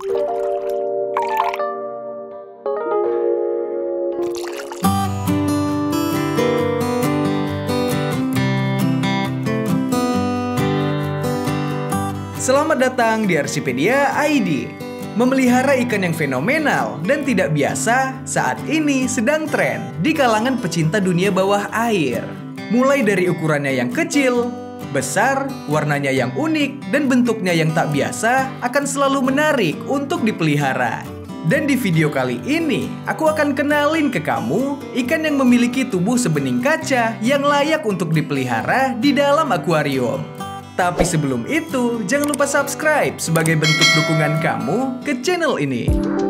Selamat datang di Arsipedia ID. Memelihara ikan yang fenomenal dan tidak biasa saat ini sedang tren di kalangan pecinta dunia bawah air. Mulai dari ukurannya yang kecil, besar, warnanya yang unik, dan bentuknya yang tak biasa akan selalu menarik untuk dipelihara. Dan di video kali ini, aku akan kenalin ke kamu ikan yang memiliki tubuh sebening kaca yang layak untuk dipelihara di dalam akuarium. Tapi sebelum itu, jangan lupa subscribe sebagai bentuk dukungan kamu ke channel ini.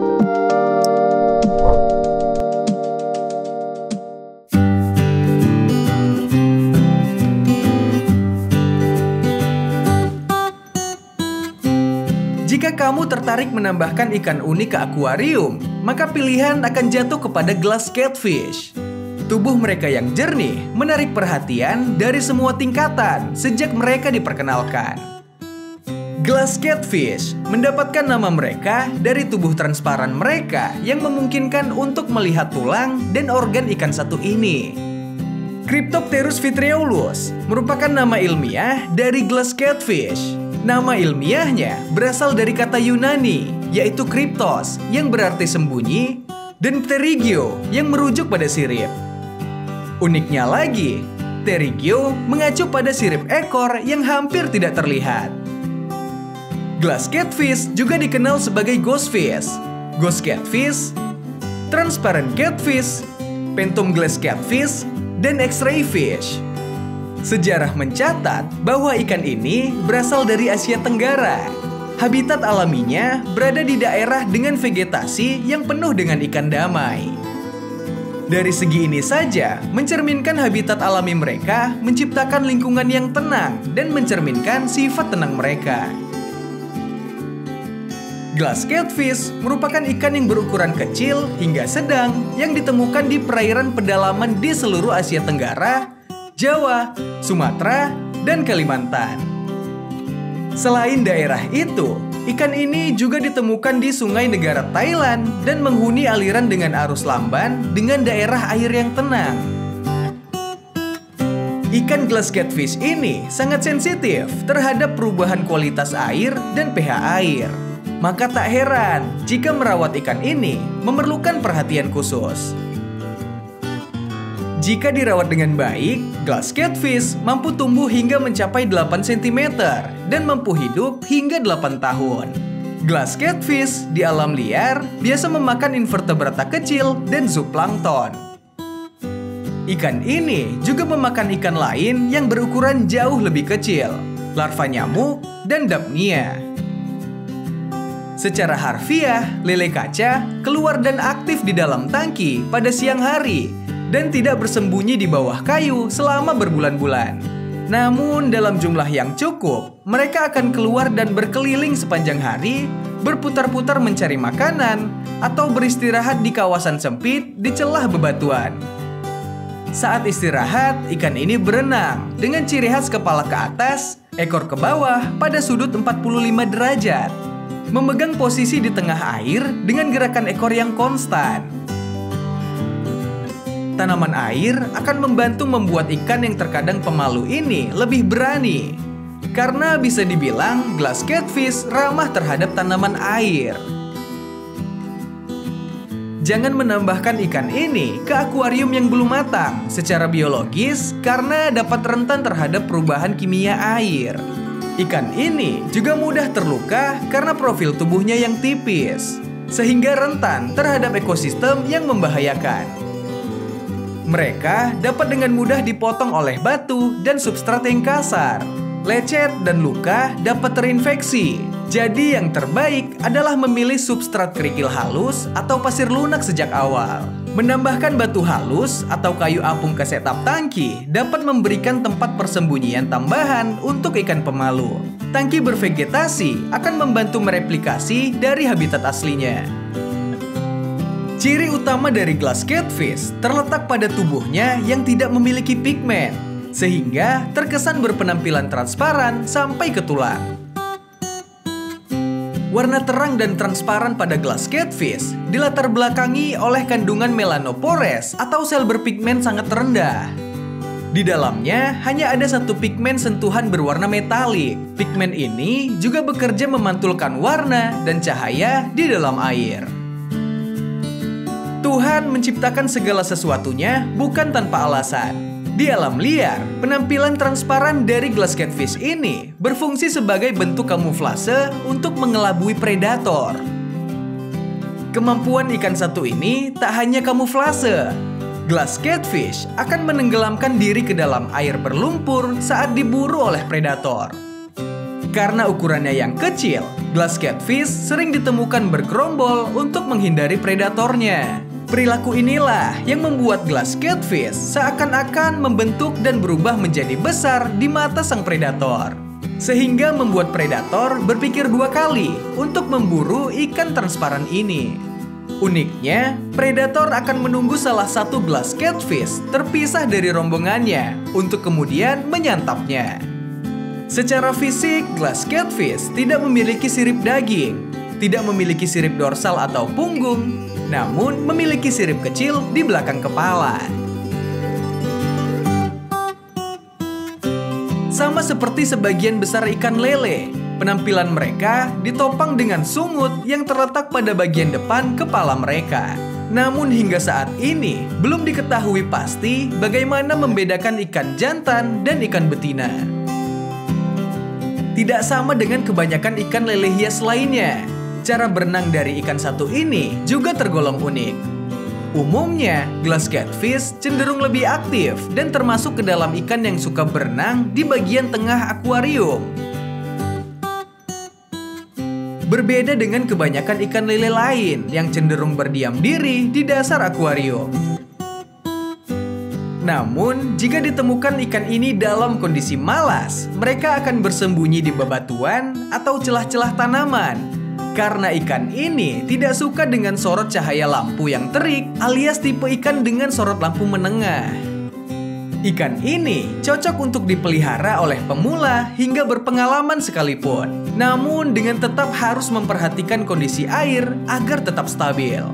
Jika kamu tertarik menambahkan ikan unik ke akuarium, maka pilihan akan jatuh kepada glass catfish. Tubuh mereka yang jernih menarik perhatian dari semua tingkatan sejak mereka diperkenalkan. Glass catfish mendapatkan nama mereka dari tubuh transparan mereka yang memungkinkan untuk melihat tulang dan organ ikan satu ini. Cryptopterus vitreolus merupakan nama ilmiah dari glass catfish. Nama ilmiahnya berasal dari kata Yunani, yaitu kryptos yang berarti sembunyi, dan pterygio yang merujuk pada sirip. Uniknya lagi, pterygio mengacu pada sirip ekor yang hampir tidak terlihat. Glass catfish juga dikenal sebagai ghostfish, ghost catfish, transparent catfish, pentum glass catfish, dan x-ray fish. Sejarah mencatat bahwa ikan ini berasal dari Asia Tenggara. Habitat alaminya berada di daerah dengan vegetasi yang penuh dengan ikan damai. Dari segi ini saja, mencerminkan habitat alami mereka menciptakan lingkungan yang tenang dan mencerminkan sifat tenang mereka. Glass catfish merupakan ikan yang berukuran kecil hingga sedang yang ditemukan di perairan pedalaman di seluruh Asia Tenggara, Jawa, Sumatera, dan Kalimantan. Selain daerah itu, ikan ini juga ditemukan di sungai negara Thailand dan menghuni aliran dengan arus lamban dengan daerah air yang tenang. Ikan glass catfish ini sangat sensitif terhadap perubahan kualitas air dan pH air. Maka tak heran jika merawat ikan ini memerlukan perhatian khusus. Jika dirawat dengan baik, glass catfish mampu tumbuh hingga mencapai 8 cm dan mampu hidup hingga 8 tahun. Glass catfish di alam liar biasa memakan invertebrata kecil dan zooplankton. Ikan ini juga memakan ikan lain yang berukuran jauh lebih kecil, larva nyamuk, dan dapnia. Secara harfiah, lele kaca keluar dan aktif di dalam tangki pada siang hari dan tidak bersembunyi di bawah kayu selama berbulan-bulan. Namun dalam jumlah yang cukup, mereka akan keluar dan berkeliling sepanjang hari, berputar-putar mencari makanan, atau beristirahat di kawasan sempit di celah bebatuan. Saat istirahat, ikan ini berenang dengan ciri khas kepala ke atas, ekor ke bawah pada sudut 45 derajat. Memegang posisi di tengah air dengan gerakan ekor yang konstan. Tanaman air akan membantu membuat ikan yang terkadang pemalu ini lebih berani. Karena bisa dibilang glass catfish ramah terhadap tanaman air. Jangan menambahkan ikan ini ke akuarium yang belum matang secara biologis karena dapat rentan terhadap perubahan kimia air. Ikan ini juga mudah terluka karena profil tubuhnya yang tipis, sehingga rentan terhadap ekosistem yang membahayakan. Mereka dapat dengan mudah dipotong oleh batu dan substrat yang kasar. Lecet dan luka dapat terinfeksi. Jadi yang terbaik adalah memilih substrat kerikil halus atau pasir lunak sejak awal. Menambahkan batu halus atau kayu apung ke setap tangki dapat memberikan tempat persembunyian tambahan untuk ikan pemalu. Tangki bervegetasi akan membantu mereplikasi dari habitat aslinya. Ciri utama dari glass catfish terletak pada tubuhnya yang tidak memiliki pigmen, sehingga terkesan berpenampilan transparan sampai ke tulang. Warna terang dan transparan pada gelas catfish dilatar belakangi oleh kandungan melanopores atau sel berpigmen sangat rendah. Di dalamnya hanya ada satu pigmen sentuhan berwarna metalik. Pigmen ini juga bekerja memantulkan warna dan cahaya di dalam air. Tuhan menciptakan segala sesuatunya bukan tanpa alasan. Di alam liar, penampilan transparan dari gelas catfish ini berfungsi sebagai bentuk kamuflase untuk mengelabui predator. Kemampuan ikan satu ini tak hanya kamuflase. Gelas catfish akan menenggelamkan diri ke dalam air berlumpur saat diburu oleh predator. Karena ukurannya yang kecil, gelas catfish sering ditemukan bergerombol untuk menghindari predatornya. Perilaku inilah yang membuat gelas catfish seakan-akan membentuk dan berubah menjadi besar di mata sang predator. Sehingga membuat predator berpikir dua kali untuk memburu ikan transparan ini. Uniknya, predator akan menunggu salah satu gelas catfish terpisah dari rombongannya untuk kemudian menyantapnya. Secara fisik, gelas catfish tidak memiliki sirip daging, tidak memiliki sirip dorsal atau punggung, namun memiliki sirip kecil di belakang kepala. Sama seperti sebagian besar ikan lele, penampilan mereka ditopang dengan sungut yang terletak pada bagian depan kepala mereka. Namun hingga saat ini, belum diketahui pasti bagaimana membedakan ikan jantan dan ikan betina. Tidak sama dengan kebanyakan ikan lele hias lainnya, cara berenang dari ikan satu ini juga tergolong unik. Umumnya, gelas catfish cenderung lebih aktif dan termasuk ke dalam ikan yang suka berenang di bagian tengah akuarium. Berbeda dengan kebanyakan ikan lele lain yang cenderung berdiam diri di dasar akuarium. Namun, jika ditemukan ikan ini dalam kondisi malas, mereka akan bersembunyi di bebatuan atau celah-celah tanaman. Karena ikan ini tidak suka dengan sorot cahaya lampu yang terik alias tipe ikan dengan sorot lampu menengah. Ikan ini cocok untuk dipelihara oleh pemula hingga berpengalaman sekalipun. Namun dengan tetap harus memperhatikan kondisi air agar tetap stabil.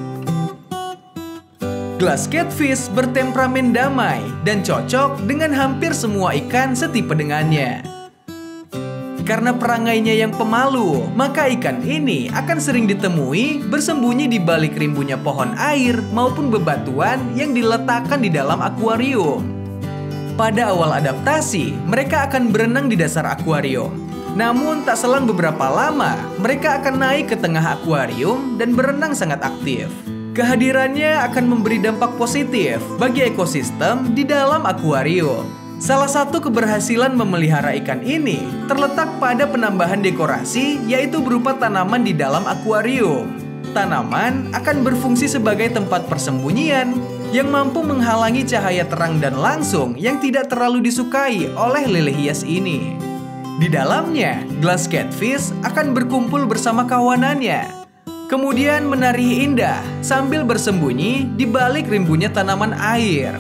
Gelas catfish bertemperamen damai dan cocok dengan hampir semua ikan setipe dengannya. Karena perangainya yang pemalu, maka ikan ini akan sering ditemui bersembunyi di balik rimbunnya pohon air maupun bebatuan yang diletakkan di dalam akuarium. Pada awal adaptasi, mereka akan berenang di dasar akuarium. Namun tak selang beberapa lama, mereka akan naik ke tengah akuarium dan berenang sangat aktif. Kehadirannya akan memberi dampak positif bagi ekosistem di dalam akuarium. Salah satu keberhasilan memelihara ikan ini terletak pada penambahan dekorasi, yaitu berupa tanaman di dalam akuarium. Tanaman akan berfungsi sebagai tempat persembunyian yang mampu menghalangi cahaya terang dan langsung yang tidak terlalu disukai oleh lele hias ini. Di dalamnya, gelas catfish akan berkumpul bersama kawanannya, kemudian menari indah sambil bersembunyi di balik rimbunnya tanaman air.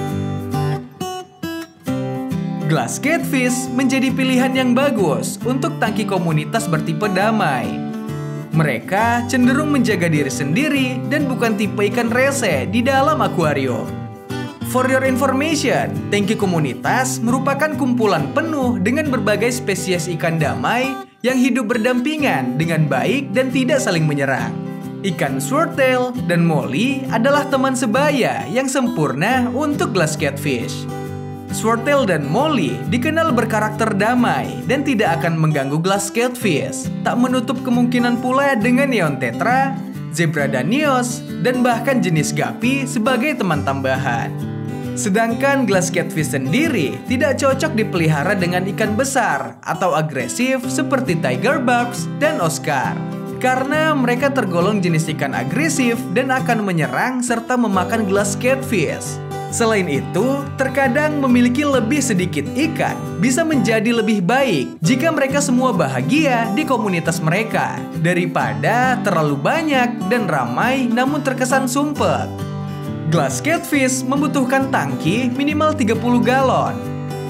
Gelas catfish menjadi pilihan yang bagus untuk tangki komunitas bertipe damai. Mereka cenderung menjaga diri sendiri dan bukan tipe ikan rese di dalam akuarium. For your information, tangki komunitas merupakan kumpulan penuh dengan berbagai spesies ikan damai yang hidup berdampingan dengan baik dan tidak saling menyerang. Ikan swordtail dan molly adalah teman sebaya yang sempurna untuk gelas catfish. Swordtail dan molly dikenal berkarakter damai dan tidak akan mengganggu gelas catfish. Tak menutup kemungkinan pula dengan neon tetra, zebra danios, dan bahkan jenis guppy sebagai teman tambahan. Sedangkan gelas catfish sendiri tidak cocok dipelihara dengan ikan besar atau agresif seperti tiger barbs dan oscar. Karena mereka tergolong jenis ikan agresif dan akan menyerang serta memakan gelas catfish. Selain itu, terkadang memiliki lebih sedikit ikan bisa menjadi lebih baik jika mereka semua bahagia di komunitas mereka daripada terlalu banyak dan ramai namun terkesan sumpek. Gelas catfish membutuhkan tangki minimal 30 galon.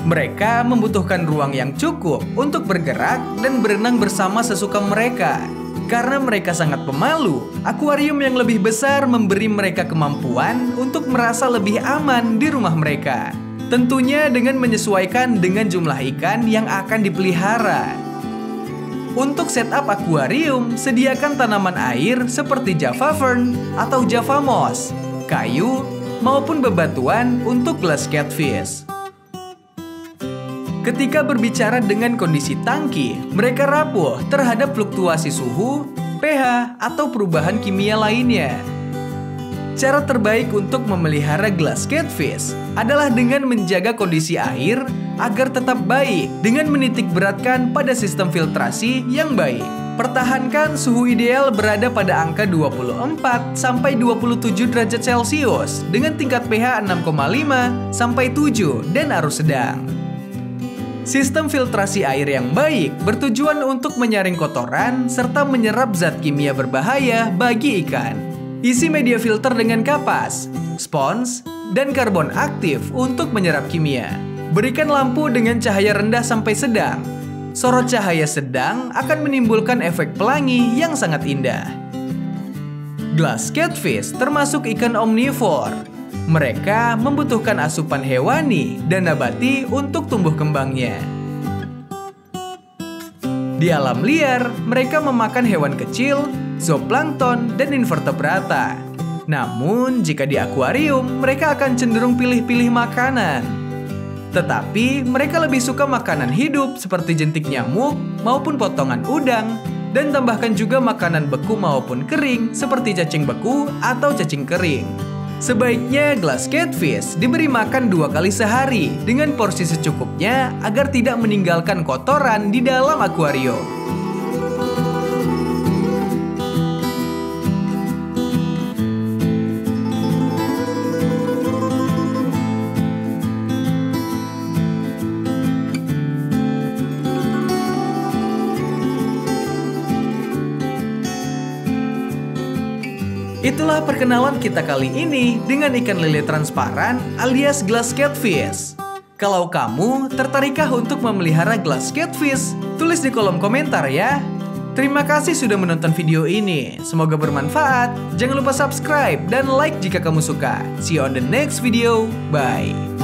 Mereka membutuhkan ruang yang cukup untuk bergerak dan berenang bersama sesuka mereka. Karena mereka sangat pemalu, akuarium yang lebih besar memberi mereka kemampuan untuk merasa lebih aman di rumah mereka. Tentunya dengan menyesuaikan dengan jumlah ikan yang akan dipelihara. Untuk setup akuarium, sediakan tanaman air seperti Java Fern atau Java Moss, kayu, maupun bebatuan untuk glass catfish. Ketika berbicara dengan kondisi tangki, mereka rapuh terhadap fluktuasi suhu, pH, atau perubahan kimia lainnya. Cara terbaik untuk memelihara glass catfish adalah dengan menjaga kondisi air agar tetap baik dengan menitik beratkan pada sistem filtrasi yang baik. Pertahankan suhu ideal berada pada angka 24 sampai 27 derajat Celcius dengan tingkat pH 6,5 sampai 7 dan arus sedang. Sistem filtrasi air yang baik bertujuan untuk menyaring kotoran serta menyerap zat kimia berbahaya bagi ikan. Isi media filter dengan kapas, spons, dan karbon aktif untuk menyerap kimia. Berikan lampu dengan cahaya rendah sampai sedang. Sorot cahaya sedang akan menimbulkan efek pelangi yang sangat indah. Glass catfish termasuk ikan omnivore. Mereka membutuhkan asupan hewani dan nabati untuk tumbuh kembangnya. Di alam liar, mereka memakan hewan kecil, zooplankton, dan invertebrata. Namun, jika di akuarium, mereka akan cenderung pilih-pilih makanan. Tetapi, mereka lebih suka makanan hidup seperti jentik nyamuk maupun potongan udang, dan tambahkan juga makanan beku maupun kering seperti cacing beku atau cacing kering. Sebaiknya glass catfish diberi makan 2 kali sehari dengan porsi secukupnya agar tidak meninggalkan kotoran di dalam akuarium. Itulah perkenalan kita kali ini dengan ikan lele transparan alias glass catfish. Kalau kamu tertarikkah untuk memelihara glass catfish? Tulis di kolom komentar ya. Terima kasih sudah menonton video ini. Semoga bermanfaat. Jangan lupa subscribe dan like jika kamu suka. See you on the next video. Bye.